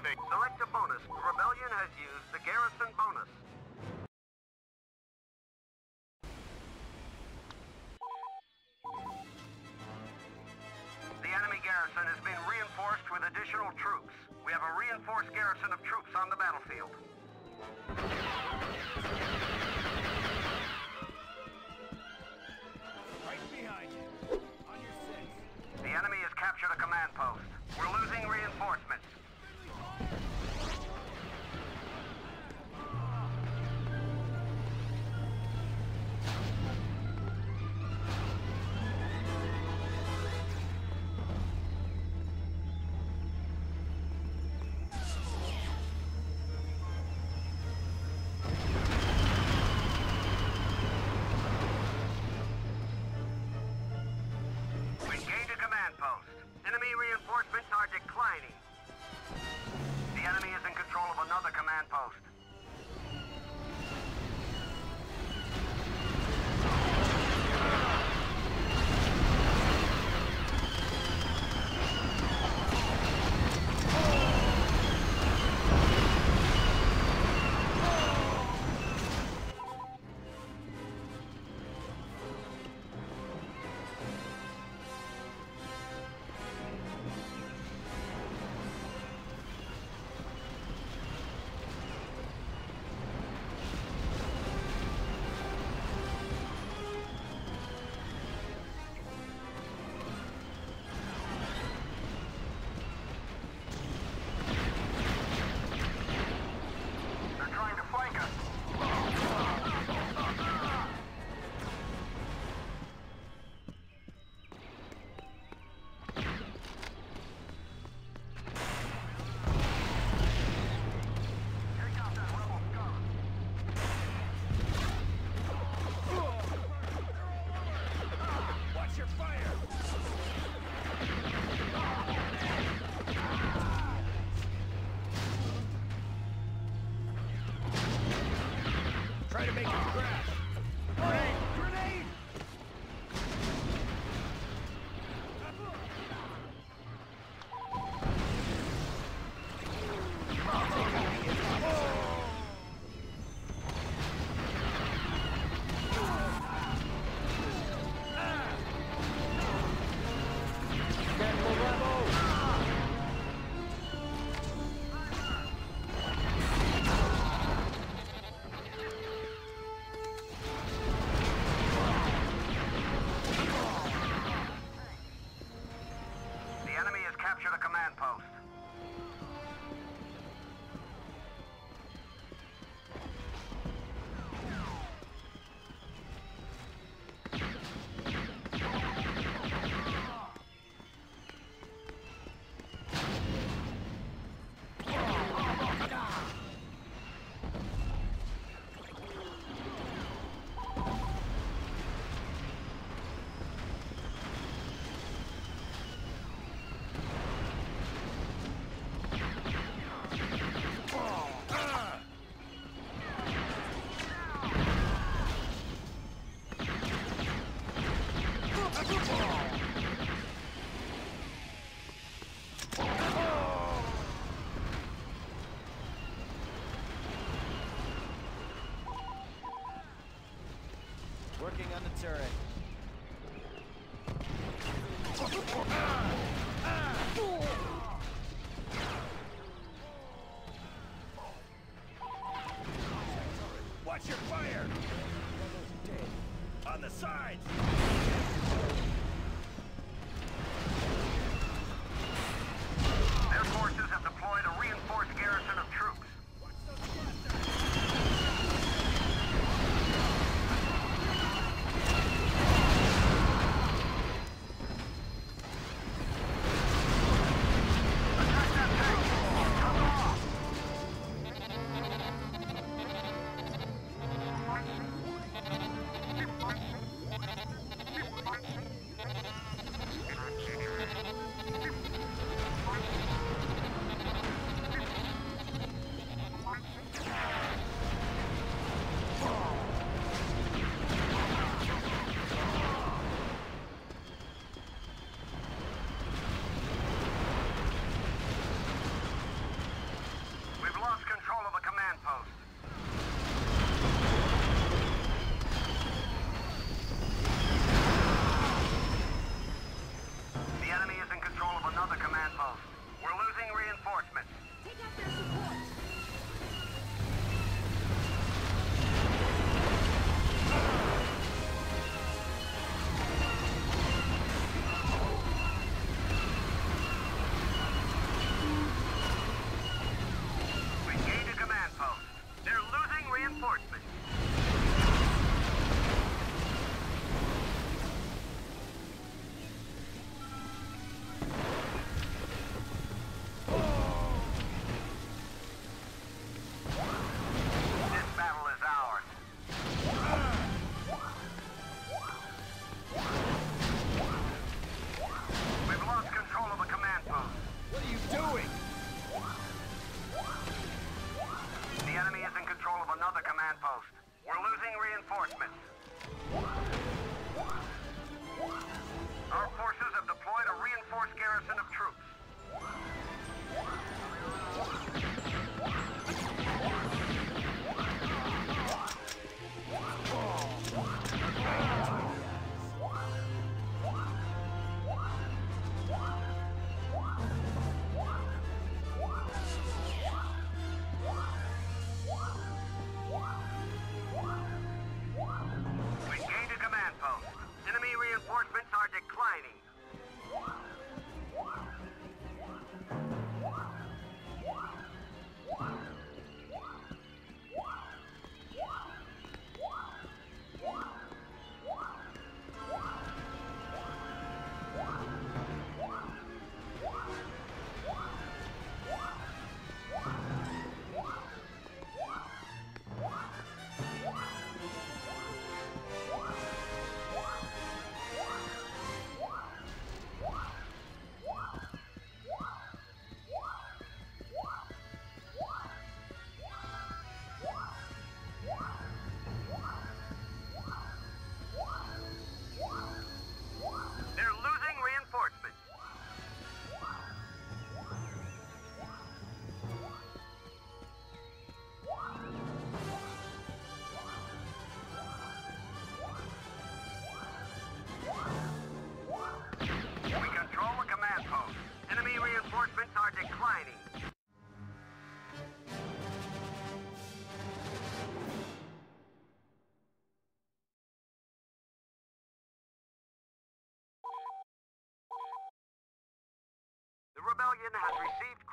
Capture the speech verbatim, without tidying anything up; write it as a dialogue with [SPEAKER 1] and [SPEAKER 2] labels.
[SPEAKER 1] Activate. Select a bonus. The Rebellion has used the garrison bonus. The enemy garrison has been reinforced with additional troops. We have a reinforced garrison of troops on the battlefield.
[SPEAKER 2] Right behind you. On your six.
[SPEAKER 1] The enemy has captured a command post. We're losing reinforcements. Reinforcements are declining. The enemy is in control of another command post.
[SPEAKER 2] Try to make it crash. Grenade! Grenade!
[SPEAKER 1] Captured a command post.
[SPEAKER 2] Working on the turret.
[SPEAKER 3] Watch your fire! On the sides!
[SPEAKER 1] Their forces have deployed a reinforced garrison of troops. rebellion has received